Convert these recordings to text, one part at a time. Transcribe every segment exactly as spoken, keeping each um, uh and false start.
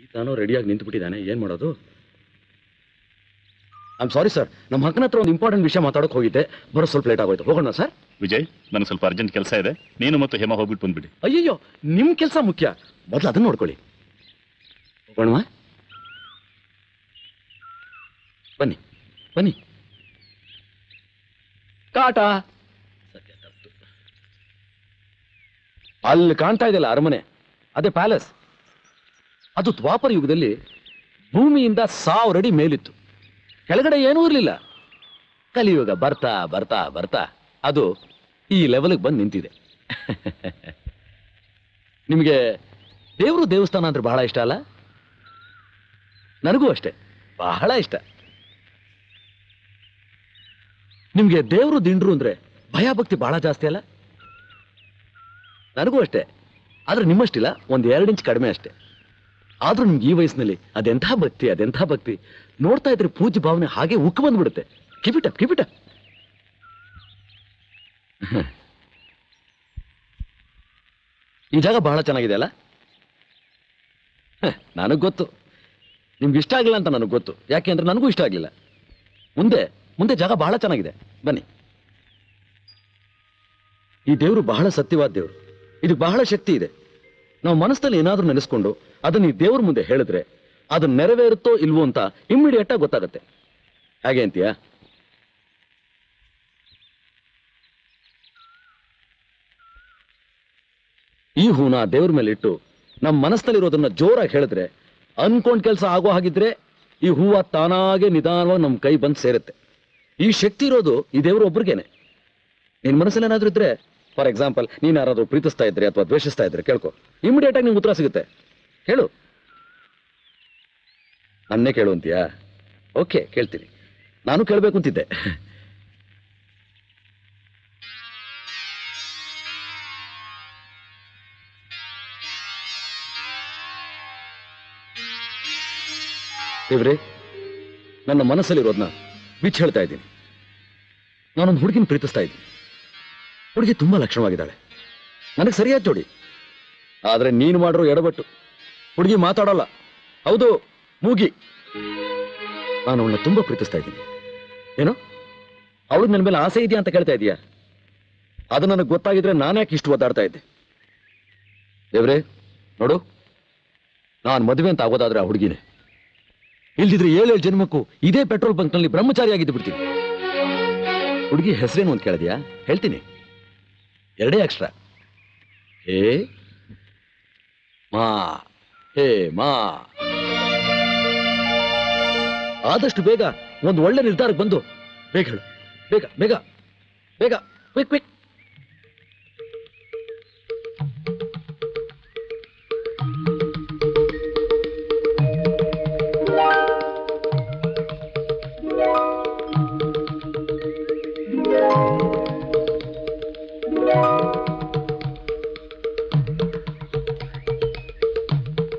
ನಾನು ರೆಡಿಯಾಗಿ ನಿಂತುಬಿಟ್ಟಿದ್ದಾನೆ, ಏನ್ ಮಾಡೋದು? ಐ ಆಮ್ ಸಾರಿ ಸರ್, ನಮ್ಮ ಹಕ್ಕನ ಹತ್ರ ಒಂದು ಇಂಪಾರ್ಟೆಂಟ್ ವಿಷಯ ಮಾತಾಡೋಕೆ ಹೋಗಿದ್ದೆ, ಬರೋ ಸ್ವಲ್ಪ ಲೇಟ್ ಆಗೋಯ್ತು. ಹೋಗೋಣ ಸರ್? ವಿಜಯ್, ನನಗೆ ಸ್ವಲ್ಪ ಅರ್ಜೆಂಟ್ ಕೆಲಸ ಇದೆ, ನೀನು ಮತ್ತು ಹೇಮಾ ಹೋಗ್ಬಿಟ್ಟು ಬಂದ್ಬಿಡಿ. ಅಯ್ಯಯ್ಯೋ, ನಿಮ್ ಕೆಲಸ ಮುಖ್ಯ, ಮೊದಲು ಅದನ್ನ ನೋಡ್ಕೊಳ್ಳಿ. ಹೋಗೋಣ, ಬನ್ನಿ ಬನ್ನಿ. ಟಾಟಾ. ಅಲ್ಲಿ ಕಾಣ್ತಾ ಇದೆಯಲ್ಲ ಅರಮನೆ, ಅದೇ ಪ್ಯಾಲೇಸ್. ಅದು ದ್ವಾಪರ ಯುಗದಲ್ಲಿ ಭೂಮಿಯಿಂದ ಸಾವಿರ ಅಡಿ ಮೇಲಿತ್ತು, ಕೆಳಗಡೆ ಏನೂ ಇರಲಿಲ್ಲ. ಕಲಿಯುಗ ಬರ್ತಾ ಬರ್ತಾ ಬರ್ತಾ ಅದು ಈ ಲೆವೆಲ್ಗೆ ಬಂದು ನಿಂತಿದೆ. ನಿಮಗೆ ದೇವರು ದೇವಸ್ಥಾನ ಅಂದ್ರೆ ಬಹಳ ಇಷ್ಟ ಅಲ್ಲ? ನನಗೂ ಅಷ್ಟೇ, ಬಹಳ ಇಷ್ಟ. ನಿಮ್ಗೆ ದೇವರು ದಿಂಡ್ರು ಅಂದ್ರೆ ಭಯ ಭಕ್ತಿ ಬಹಳ ಜಾಸ್ತಿ ಅಲ್ಲ? ನನಗೂ ಅಷ್ಟೇ, ಆದ್ರೆ ನಿಮ್ಮಷ್ಟಿಲ್ಲ, ಒಂದ್ ಎರಡು ಇಂಚ್ ಕಡಿಮೆ ಅಷ್ಟೇ. ಆದ್ರೂ ನಿಮ್ಗೆ ಈ ವಯಸ್ಸಿನಲ್ಲಿ ಅದೆಂಥ ಭಕ್ತಿ, ಅದೆಂಥ ಭಕ್ತಿ ನೋಡ್ತಾ ಇದ್ರೆ ಪೂಜ್ಯ ಭಾವನೆ ಹಾಗೆ ಉಕ್ಕ ಬಂದ್ಬಿಡುತ್ತೆ. ಕಿಪಿಟ ಕಿಪಿಟ. ಈ ಜಾಗ ಬಹಳ ಚೆನ್ನಾಗಿದೆ ಅಲ್ಲ? ನನಗ್ ಗೊತ್ತು ನಿಮ್ಗೆ ಇಷ್ಟ ಆಗಿಲ್ಲ ಅಂತ, ನನಗೆ ಗೊತ್ತು. ಯಾಕೆ ಅಂದ್ರೆ ನನಗೂ ಇಷ್ಟ ಆಗ್ಲಿಲ್ಲ. ಮುಂದೆ ಮುಂದೆ ಜಾಗ ಬಹಳ ಚೆನ್ನಾಗಿದೆ, ಬನ್ನಿ. ಈ ದೇವರು ಬಹಳ ಸತ್ಯವಾದ ದೇವರು, ಇದಕ್ಕೆ ಬಹಳ ಶಕ್ತಿ ಇದೆ. ನಾವು ಮನಸ್ಸಲ್ಲಿ ಏನಾದ್ರೂ ನೆನೆಸ್ಕೊಂಡು ಅದನ್ನ ಈ ದೇವ್ರ ಮುಂದೆ ಹೇಳಿದ್ರೆ ಅದನ್ನ ನೆರವೇರುತ್ತೋ ಇಲ್ವೋ ಅಂತ ಇಮ್ಮಿಡಿಯೇಟ್ ಆಗಿ ಗೊತ್ತಾಗತ್ತೆ. ಹಾಗೆ ಅಂತೀಯಾ? ಈ ಹೂನ ದೇವ್ರ ಮೇಲೆ ಇಟ್ಟು ನಮ್ಮ ಮನಸ್ಸಲ್ಲಿರೋದನ್ನ ಜೋರಾಗಿ ಹೇಳಿದ್ರೆ, ಅನ್ಕೊಂಡ್ ಕೆಲಸ ಆಗೋ ಹಾಗಿದ್ರೆ ಈ ಹೂವ ತಾನಾಗೆ ನಿಧಾನವಾಗಿ ನಮ್ಮ ಕೈ ಬಂದು ಸೇರುತ್ತೆ. ಈ ಶಕ್ತಿ ಇರೋದು ಈ ದೇವರು ಒಬ್ರಿಗೇನೆ. ನಿನ್ ಮನಸ್ಸಲ್ಲಿ ಏನಾದ್ರೂ ಇದ್ರೆ, ಫಾರ್ ಎಕ್ಸಾಂಪಲ್ ನೀನ್ ಯಾರಾದ್ರೂ ಪ್ರೀತಿಸ್ತಾ ಇದ್ರೆ ಅಥವಾ ದ್ವೇಷಿಸ್ತಾ ಇದ್ರೆ ಕೇಳ್ಕೊ, ಇಮಿಡಿಯೇಟ್ ಆಗಿ ನಿಮ್ಗೆ ಉತ್ತರ ಸಿಗುತ್ತೆ. ಹೇಳು. ನನ್ನೇ ಕೇಳು ಅಂತೀಯಾ? ಓಕೆ, ಕೇಳ್ತೀನಿ. ನಾನು ಕೇಳಬೇಕು ಅಂತಿದ್ದೆ. ದೇವ್ರೆ, ನನ್ನ ಮನಸ್ಸಲ್ಲಿರೋದನ್ನ ಬಿಚ್ಚಿ ಹೇಳ್ತಾ ಇದ್ದೀನಿ. ನಾನೊಂದು ಹುಡುಗಿನ ಪ್ರೀತಿಸ್ತಾ ಇದ್ದೀನಿ. ಹುಡುಗಿ ತುಂಬಾ ಲಕ್ಷಣವಾಗಿದ್ದಾಳೆ, ನನಗೆ ಸರಿಯಾದ ಜೋಡಿ. ಆದ್ರೆ ನೀನು ಮಾಡಿರೋ ಎಡಬಟ್ಟು. ಹುಡುಗಿ ಮಾತಾಡೋಲ್ಲ, ಹೌದು ಮೂಗಿ. ನಾನು ಅವಳನ್ನ ತುಂಬಾ ಪ್ರೀತಿಸ್ತಾ ಇದ್ದೀನಿ. ಏನೋ ಅವಳಿಗೆ ನನ್ನ ಮೇಲೆ ಆಸೆ ಇದೆಯಾ ಅಂತ ಕೇಳ್ತಾ ಇದೀಯಾ? ಅದು ನನಗೆ ಗೊತ್ತಾಗಿದ್ರೆ ನಾನ್ಯಾಕೆ ಇಷ್ಟು ಒದ್ದಾಡ್ತಾ ಇದ್ದೆ? ದೇವ್ರೆ ನೋಡು, ನಾನು ಮದುವೆ ಅಂತ ಆಗೋದಾದ್ರೆ ಆ ಹುಡುಗಿನೇ. ಇಲ್ದಿದ್ರೆ ಏಳೇಳು ಜನ್ಮಕ್ಕೂ ಇದೇ ಪೆಟ್ರೋಲ್ ಬಂಕ್ ನಲ್ಲಿ ಬ್ರಹ್ಮಚಾರಿಯಾಗಿದ್ದು ಬಿಡ್ತೀನಿ. ಹುಡುಗಿ ಹೆಸರೇನು ಅಂತ ಕೇಳಿದ್ಯಾ? ಹೇಳ್ತೀನಿ, ಎರಡೇ ಅಕ್ಷರ, ಹೇ ಮಾ. ಹೇ ಮಾ. ಆದಷ್ಟು ಬೇಗ ಒಂದು ಒಳ್ಳೆ ನಿರ್ಧಾರಕ್ಕೆ ಬಂದು ಬೇಗ ಹೇಳು, ಬೇಗ ಬೇಗ ಬೇಗ, ಕ್ವಿಕ್ ಕ್ವಿಕ್.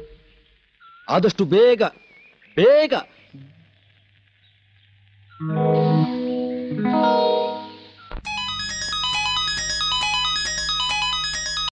ಆದಷ್ಟು ಬೇಗ ಬೇಗ.